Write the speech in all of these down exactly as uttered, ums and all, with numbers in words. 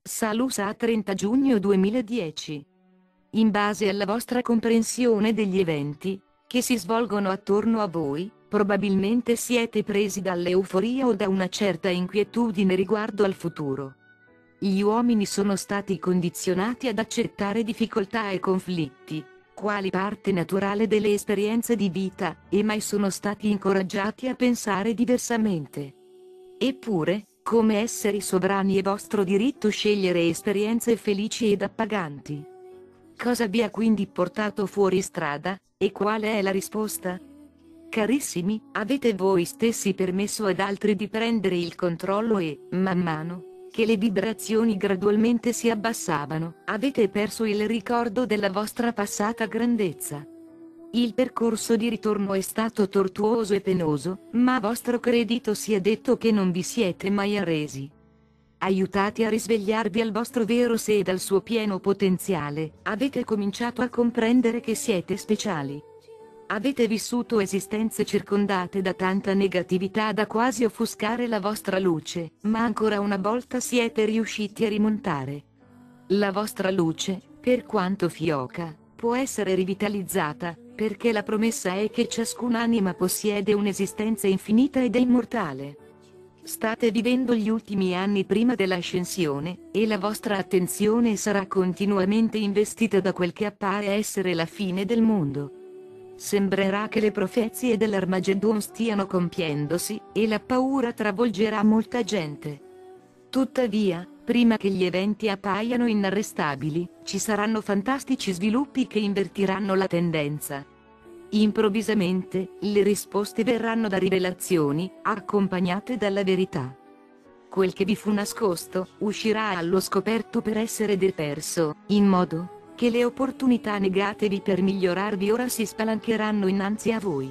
Salus a trenta giugno duemiladieci. In base alla vostra comprensione degli eventi che si svolgono attorno a voi, probabilmente siete presi dall'euforia o da una certa inquietudine riguardo al futuro. Gli uomini sono stati condizionati ad accettare difficoltà e conflitti, quali parte naturale delle esperienze di vita, e mai sono stati incoraggiati a pensare diversamente. Eppure, come esseri sovrani è vostro diritto scegliere esperienze felici ed appaganti. Cosa vi ha quindi portato fuori strada, e quale è la risposta? Carissimi, avete voi stessi permesso ad altri di prendere il controllo e, man mano che le vibrazioni gradualmente si abbassavano, avete perso il ricordo della vostra passata grandezza. Il percorso di ritorno è stato tortuoso e penoso, ma a vostro credito sia detto che non vi siete mai arresi. Aiutati a risvegliarvi al vostro vero sé ed al suo pieno potenziale, avete cominciato a comprendere che siete speciali. Avete vissuto esistenze circondate da tanta negatività da quasi offuscare la vostra luce, ma ancora una volta siete riusciti a rimontare. La vostra luce, per quanto fioca, può essere rivitalizzata, perché la promessa è che ciascun'anima possiede un'esistenza infinita ed è immortale. State vivendo gli ultimi anni prima dell'ascensione, e la vostra attenzione sarà continuamente investita da quel che appare essere la fine del mondo. Sembrerà che le profezie dell'Armageddon stiano compiendosi, e la paura travolgerà molta gente. Tuttavia, prima che gli eventi appaiano inarrestabili, ci saranno fantastici sviluppi che invertiranno la tendenza. Improvvisamente, le risposte verranno da rivelazioni, accompagnate dalla verità. Quel che vi fu nascosto, uscirà allo scoperto per essere deperso, in modo che le opportunità negatevi per migliorarvi ora si spalancheranno innanzi a voi.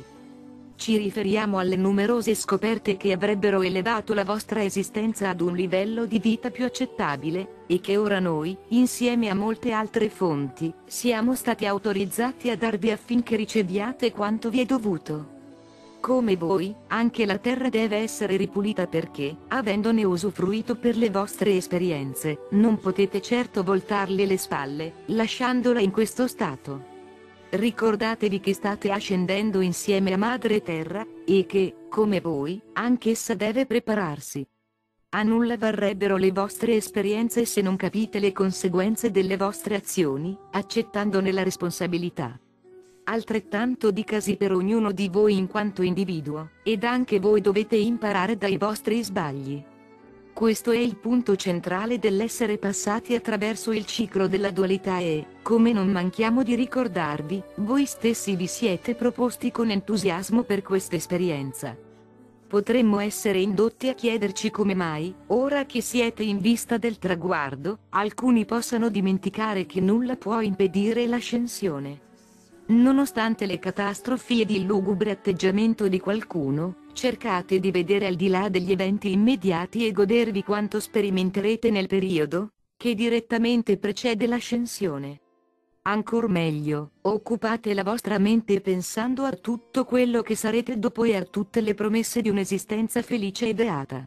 Ci riferiamo alle numerose scoperte che avrebbero elevato la vostra esistenza ad un livello di vita più accettabile, e che ora noi, insieme a molte altre fonti, siamo stati autorizzati a darvi affinché riceviate quanto vi è dovuto. Come voi, anche la terra deve essere ripulita perché, avendone usufruito per le vostre esperienze, non potete certo voltarle le spalle, lasciandola in questo stato. Ricordatevi che state ascendendo insieme a Madre Terra, e che, come voi, anch'essa deve prepararsi. A nulla varrebbero le vostre esperienze se non capite le conseguenze delle vostre azioni, accettandone la responsabilità. Altrettanto dicasi per ognuno di voi in quanto individuo, ed anche voi dovete imparare dai vostri sbagli. Questo è il punto centrale dell'essere passati attraverso il ciclo della dualità e, come non manchiamo di ricordarvi, voi stessi vi siete proposti con entusiasmo per questa esperienza. Potremmo essere indotti a chiederci come mai, ora che siete in vista del traguardo, alcuni possano dimenticare che nulla può impedire l'ascensione. Nonostante le catastrofi ed il lugubre atteggiamento di qualcuno, cercate di vedere al di là degli eventi immediati e godervi quanto sperimenterete nel periodo che direttamente precede l'ascensione. Ancor meglio, occupate la vostra mente pensando a tutto quello che sarete dopo e a tutte le promesse di un'esistenza felice e beata.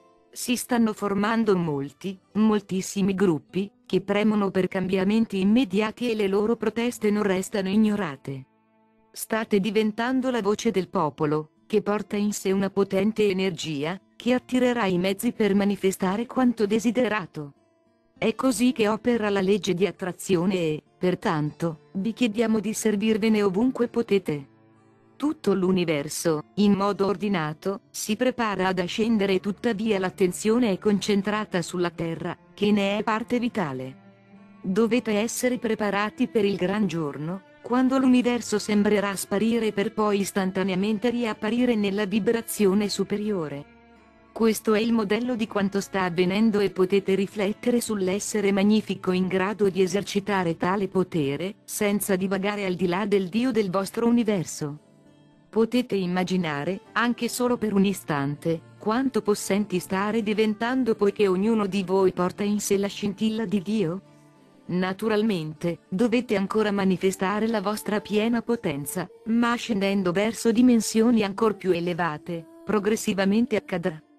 Si stanno formando molti, moltissimi gruppi, che premono per cambiamenti immediati e le loro proteste non restano ignorate. State diventando la voce del popolo, che porta in sé una potente energia, che attirerà i mezzi per manifestare quanto desiderato. È così che opera la legge di attrazione e, pertanto, vi chiediamo di servirvene ovunque potete. Tutto l'universo, in modo ordinato, si prepara ad ascendere e tuttavia l'attenzione è concentrata sulla Terra, che ne è parte vitale. Dovete essere preparati per il gran giorno, quando l'universo sembrerà sparire per poi istantaneamente riapparire nella vibrazione superiore. Questo è il modello di quanto sta avvenendo e potete riflettere sull'essere magnifico in grado di esercitare tale potere, senza divagare al di là del Dio del vostro universo. Potete immaginare, anche solo per un istante, quanto possenti stare diventando poiché ognuno di voi porta in sé la scintilla di Dio? Naturalmente, dovete ancora manifestare la vostra piena potenza, ma scendendo verso dimensioni ancor più elevate, progressivamente accadrà.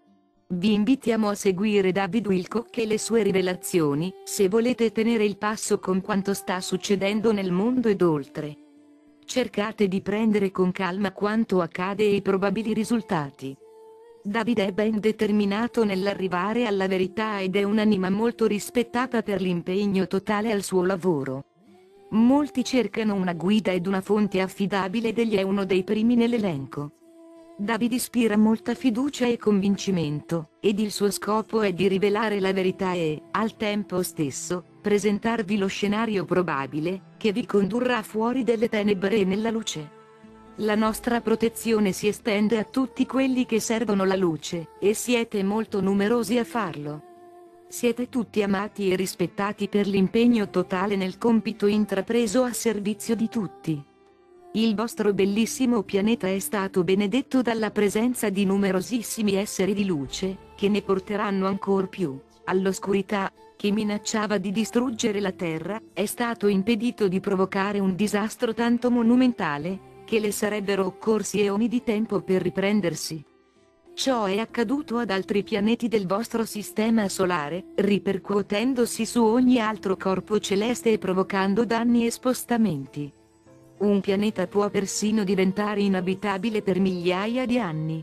Vi invitiamo a seguire David Wilcock e le sue rivelazioni, se volete tenere il passo con quanto sta succedendo nel mondo ed oltre. Cercate di prendere con calma quanto accade e i probabili risultati. David è ben determinato nell'arrivare alla verità ed è un'anima molto rispettata per l'impegno totale al suo lavoro. Molti cercano una guida ed una fonte affidabile ed egli è uno dei primi nell'elenco. David ispira molta fiducia e convincimento, ed il suo scopo è di rivelare la verità e, al tempo stesso, presentarvi lo scenario probabile, che vi condurrà fuori dalle tenebre e nella luce. La nostra protezione si estende a tutti quelli che servono la luce, e siete molto numerosi a farlo. Siete tutti amati e rispettati per l'impegno totale nel compito intrapreso a servizio di tutti. Il vostro bellissimo pianeta è stato benedetto dalla presenza di numerosissimi esseri di luce, che ne porteranno ancor più. All'oscurità, che minacciava di distruggere la Terra, è stato impedito di provocare un disastro tanto monumentale, che le sarebbero occorsi eoni di tempo per riprendersi. Ciò è accaduto ad altri pianeti del vostro sistema solare, ripercuotendosi su ogni altro corpo celeste e provocando danni e spostamenti. Un pianeta può persino diventare inabitabile per migliaia di anni.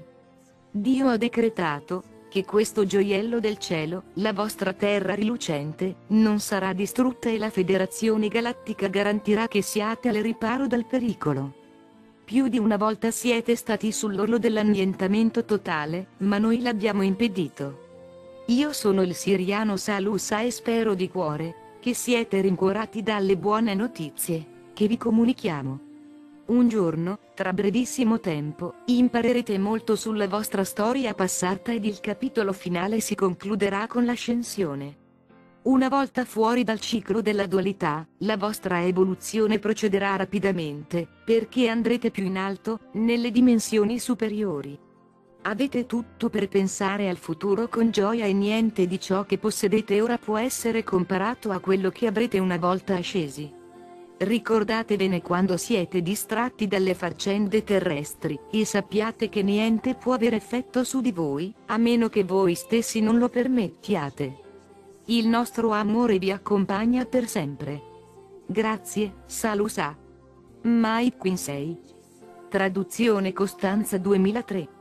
Dio ha decretato che questo gioiello del cielo, la vostra terra rilucente, non sarà distrutta e la Federazione Galattica garantirà che siate al riparo dal pericolo. Più di una volta siete stati sull'orlo dell'annientamento totale, ma noi l'abbiamo impedito. Io sono il siriano Salusa e spero di cuore che siete rincuorati dalle buone notizie che vi comunichiamo. Un giorno, tra brevissimo tempo, imparerete molto sulla vostra storia passata ed il capitolo finale si concluderà con l'ascensione. Una volta fuori dal ciclo della dualità, la vostra evoluzione procederà rapidamente, perché andrete più in alto, nelle dimensioni superiori. Avete tutto per pensare al futuro con gioia e niente di ciò che possedete ora può essere comparato a quello che avrete una volta ascesi. Ricordatevene quando siete distratti dalle faccende terrestri, e sappiate che niente può avere effetto su di voi, a meno che voi stessi non lo permettiate. Il nostro amore vi accompagna per sempre. Grazie, Salusa. Mike Quinsey. Traduzione Costanza duemilatré.